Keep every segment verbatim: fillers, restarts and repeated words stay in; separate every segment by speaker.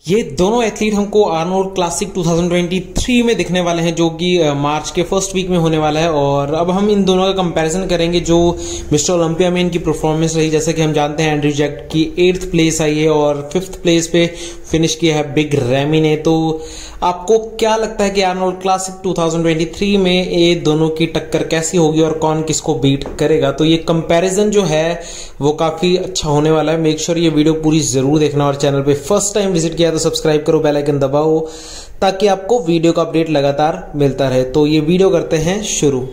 Speaker 1: ये दोनों एथलीट हमको आर्नोल्ड क्लासिक दो हज़ार तेईस में दिखने वाले हैं, जो कि मार्च के फर्स्ट वीक में होने वाला है। और अब हम इन दोनों का कंपैरिजन करेंगे जो मिस्टर ओलंपिया में इनकी परफॉर्मेंस रही। जैसे कि हम जानते हैं एंड्रयू जैक्ट की एट्थ प्लेस आई है और फिफ्थ प्लेस पे फिनिश किया है बिग रैमी ने। तो आपको क्या लगता है कि आर्नोल्ड क्लासिक दो हज़ार तेईस में ये दोनों की टक्कर कैसी होगी और कौन किसको बीट करेगा? तो ये कंपैरिजन जो है वो काफी अच्छा होने वाला है। मेक श्योर ये वीडियो पूरी जरूर देखना और चैनल पे फर्स्ट टाइम विजिट किया तो सब्सक्राइब करो, बेल आइकन दबाओ ताकि आपको वीडियो का अपडेट लगातार मिलता रहे। तो ये वीडियो करते हैं शुरू।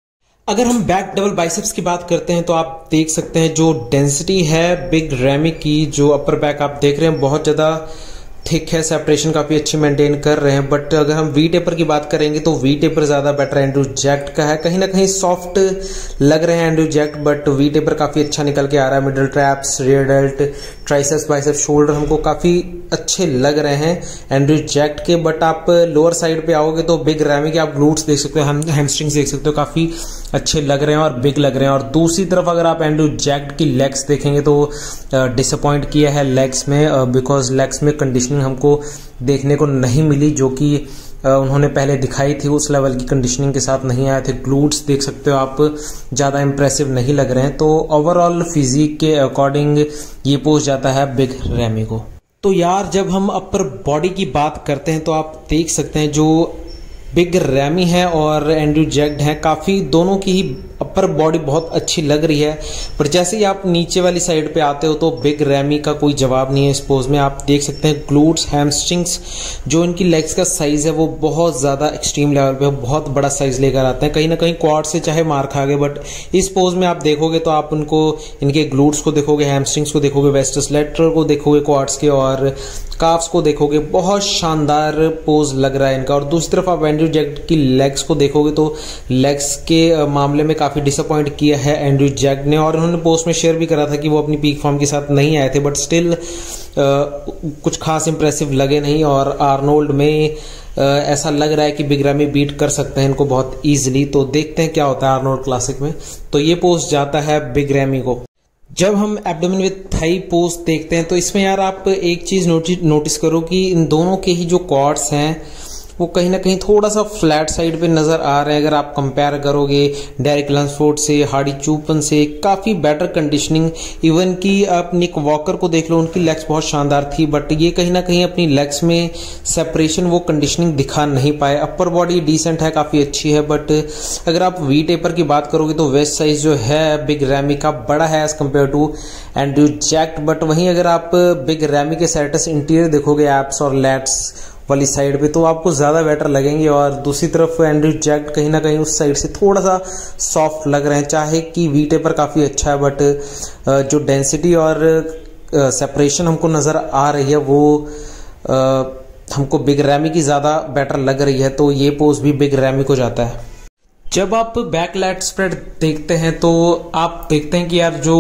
Speaker 1: अगर हम बैक डबल बाइसेप्स की बात करते हैं तो आप देख सकते हैं जो डेंसिटी है बिग रैमी की, जो अपर बैक आप देख रहे हैं बहुत ज्यादा थिक है, सेपरेशन काफी अच्छी मेंटेन कर रहे हैं। बट अगर हम वी टेपर की बात करेंगे तो वी टेपर ज्यादा बेटर एंड्रयू जैक्ट का है। कहीं ना कहीं सॉफ्ट लग रहे हैं Andrew Jacked, but V taper काफी अच्छा निकल के आ रहा है। Middle traps, rear delt, triceps, biceps, shoulder हमको काफी अच्छे लग रहे हैं एंड्रयू जैक्ट के। बट आप लोअर साइड पे आओगे तो बिग रैमी के आप ग्लूट्स देख सकते हो, हैमस्ट्रिंग्स देख सकते हो, काफी अच्छे लग रहे हैं और बिग लग रहे हैं। और दूसरी तरफ अगर आप एंड्रयू जैक्ट की लेग्स देखेंगे तो डिसअपॉइंट किया है लेग्स में, बिकॉज लेग्स में कंडीशनिंग हमको देखने को नहीं मिली जो कि उन्होंने पहले दिखाई थी। उस लेवल की कंडीशनिंग के साथ नहीं आए थे। ग्लूट्स देख सकते हो आप, ज्यादा इंप्रेसिव नहीं लग रहे हैं। तो ओवरऑल फिजिक के अकॉर्डिंग ये पोज जाता है बिग रैमी को। तो यार जब हम अपर बॉडी की बात करते हैं तो आप देख सकते हैं जो बिग रैमी है और एंड्रयू जैक्ट है, काफी दोनों की ही अपर बॉडी बहुत अच्छी लग रही है। पर जैसे ही आप नीचे वाली साइड पे आते हो तो बिग रैमी का कोई जवाब नहीं है इस पोज में। आप देख सकते हैं ग्लूट्स, हैमस्ट्रिंग्स, जो इनकी लेग्स का साइज है वो बहुत ज्यादा एक्सट्रीम लेवल पे बहुत बड़ा साइज लेकर आते हैं। कहीं ना कहीं क्वाड से चाहे मार खा गए, बट इस पोज में आप देखोगे तो आप उनको इनके ग्लूट्स को देखोगे, हैमस्ट्रिंग्स को देखोगे, वेस्टस लेटरल को देखोगे, क्वाड्स के और काफ्स को देखोगे, बहुत शानदार पोज लग रहा है इनका। और दूसरी तरफ आप एंड्रयू जैक्ट की लेग्स को देखोगे तो लेग्स के मामले में काफी डिसअपॉइंट किया है एंड्रयू जैक्ट ने। और उन्होंने पोस्ट में शेयर भी करा था कि वो अपनी पीक फॉर्म के साथ नहीं आए थे, बट स्टिल कुछ खास इंप्रेसिव लगे नहीं। और आर्नोल्ड में Uh, ऐसा लग रहा है कि बिग रैमी बीट कर सकते हैं इनको बहुत इजीली। तो देखते हैं क्या होता है आर्नोल्ड क्लासिक में। तो ये पोस्ट जाता है बिग रैमी को। जब हम एब्डोमेन विद थाई पोस्ट देखते हैं तो इसमें यार आप एक चीज नोटिस करो कि इन दोनों के ही जो क्वाड्स हैं वो कहीं ना कहीं थोड़ा सा फ्लैट साइड पे नजर आ रहे हैं। अगर आप कंपेयर करोगे डेरिक लंसफोर्ड से, हार्डी चूपन से, काफी बेटर कंडीशनिंग। इवन कि आप निक वॉकर को देख लो, उनकी लेग्स बहुत शानदार थी, बट ये कहीं ना कहीं अपनी लेग्स में सेपरेशन वो कंडीशनिंग दिखा नहीं पाए। अपर बॉडी डिसेंट है, काफी अच्छी है, बट अगर आप वी टेपर की बात करोगे तो वेस्ट साइज जो है बिग रैमी का बड़ा है as compared to Andrew Jacked. But वहीं अगर आप बिग रैमी के सेटस इंटीरियर देखोगे, एप्स और लैट्स वाली साइड पे, तो आपको ज्यादा बेटर लगेंगे। और दूसरी तरफ एंड्रयू जैक्ट कहीं ना कहीं उस साइड से थोड़ा सा सॉफ्ट लग रहे हैं। चाहे कि वी टेपर काफी अच्छा है, बट जो डेंसिटी और सेपरेशन हमको नजर आ रही है वो आ, हमको बिग रैमी की ज्यादा बेटर लग रही है। तो ये पोज भी बिग रैमी को जाता है। जब आप बैक लैट स्प्रेड देखते हैं तो आप देखते हैं कि यार जो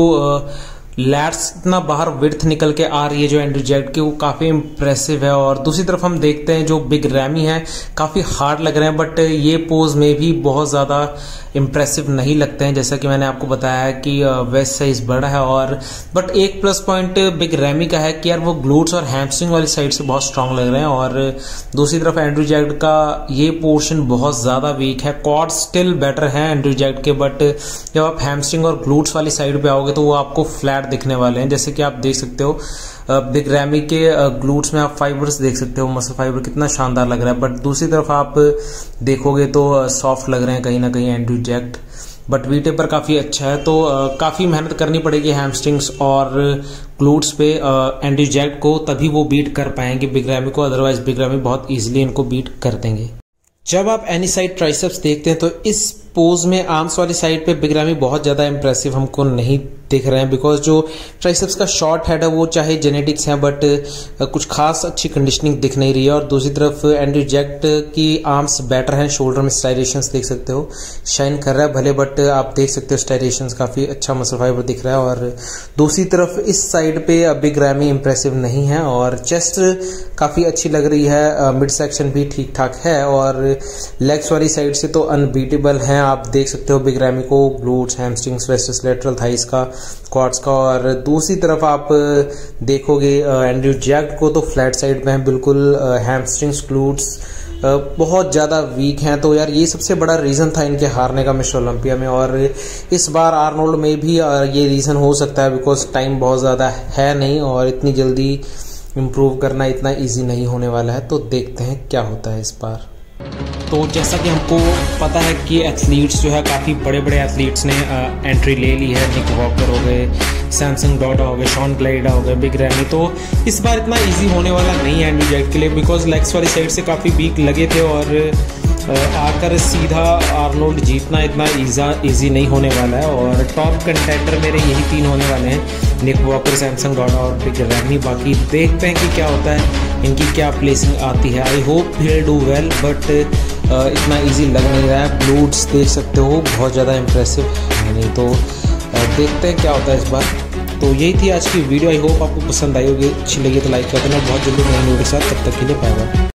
Speaker 1: लैट्स इतना बाहर विड्थ निकल के आ रही है जो एंड्रयू जैक्ट की, वो काफी इंप्रेसिव है। और दूसरी तरफ हम देखते हैं जो बिग रैमी है काफी हार्ड लग रहे हैं, बट ये पोज में भी बहुत ज्यादा इंप्रेसिव नहीं लगते हैं। जैसा कि मैंने आपको बताया कि वेस्ट साइज बड़ा है। और बट एक प्लस पॉइंट बिग रैमी का है कि यार वो ग्लूट्स और हैमस्ट्रिंग वाली साइड से बहुत स्ट्रांग लग रहे हैं। और दूसरी तरफ एंड्रयू जैक्ट का ये पोर्शन बहुत ज्यादा वीक है। क्वाड स्टिल बेटर है एंड्रयू जैक्ट के, बट जब आप हैमस्ट्रिंग और ग्लूट्स वाली साइड पे आओगे तो वो आपको फ्लैट दिखने वाले हैं। जैसे कि आप देख सकते हो बिग रैमी के ग्लूट्स में आप फाइबर्स देख सकते हो, मसल फाइबर कितना शानदार लग रहा है। बट दूसरी तरफ आप देखोगे तो सॉफ्ट लग रहे हैं कहीं ना कहीं Andrew Jacked. But V taper काफी अच्छा है, तो काफी मेहनत करनी पड़ेगी हैमस्ट्रिंग्स और ग्लूट्स पे एंड्रयू जैक्ट को, तभी वो बीट कर पाएंगे बिग रैमी को। अदरवाइज बिग रैमी बहुत इजीली इनको बीट कर देंगे। जब आप एनी साइड ट्राइसेप्स देखते हैं तो इस पोज में आर्म्स वाली साइड पे बिग रैमी बहुत ज्यादा इंप्रेसिव हमको नहीं दिख रहे हैं, बिकॉज जो ट्राइसेप्स का शॉर्ट हेड है वो चाहे जेनेटिक्स है, बट कुछ खास अच्छी कंडीशनिंग दिख नहीं रही है। और दूसरी तरफ एंड्रयू जैक्ट की आर्म्स बेटर हैं, शोल्डर में स्टाइरेशंस देख सकते हो, शाइन कर रहा है भले, बट आप देख सकते हो स्टाइरेशंस काफी अच्छा मसल फाइबर दिख रहा है। और दूसरी तरफ इस साइड पे बिग रैमी इंप्रेसिव नहीं है। और चेस्ट काफी अच्छी लग रही है, मिड सेक्शन भी ठीक ठाक है, और लेग्स वाली साइड से तो अनबीटेबल है आप देख सकते हो बिग रैमी को glutes, hamstrings, vastus lateral thighs का, क्वाड्स का। और दूसरी तरफ आप देखोगे एंड्रयू जैक्ट को तो फ्लैट साइड में है बिल्कुल, हैमस्ट्रिंग्स, ग्लूट्स बहुत ज़्यादा वीक हैं। तो यार ये सबसे बड़ा रीज़न था इनके हारने का मिस्टर ओलंपिया में। और इस बार आर्नोल्ड में भी ये रीज़न हो सकता है, बिकॉज टाइम बहुत ज़्यादा है नहीं और इतनी जल्दी इम्प्रूव करना इतना इजी नहीं होने वाला है। तो देखते हैं क्या होता है इस बार। तो जैसा कि हमको पता है कि एथलीट्स जो है काफ़ी बड़े बड़े एथलीट्स ने एंट्री ले ली है। निक वॉकर हो गए, सैमसन डॉटा हो गए, शॉन क्लाइडा हो गए, बिग रैमी। तो इस बार इतना इजी होने वाला नहीं है एंड्रयू जैक्ट के लिए, बिकॉज लेग्स वाली साइड से काफ़ी वीक लगे थे और आकर सीधा आर्नोल्ड जीतना इतना ईजा इजी नहीं होने वाला है। और टॉप कंटेंडर मेरे यही तीन होने वाले हैं, निक वॉकर, सैमसन डॉटा और बिग रैमी। बाकी देखते हैं कि क्या होता है, इनकी क्या प्लेसिंग आती है। I hope he'll do well, but इतना इजी लग नहीं रहा है। ग्लूट्स देख सकते हो बहुत ज़्यादा इम्प्रेसिव है नहीं। तो uh, देखते हैं क्या होता है इस बार। तो यही थी आज की वीडियो। आई होप आपको पसंद आई होगी, अच्छी लगी तो लाइक कर देना। बहुत जल्दी नई वीडियो के साथ, तब तक के लिए बाय बाय।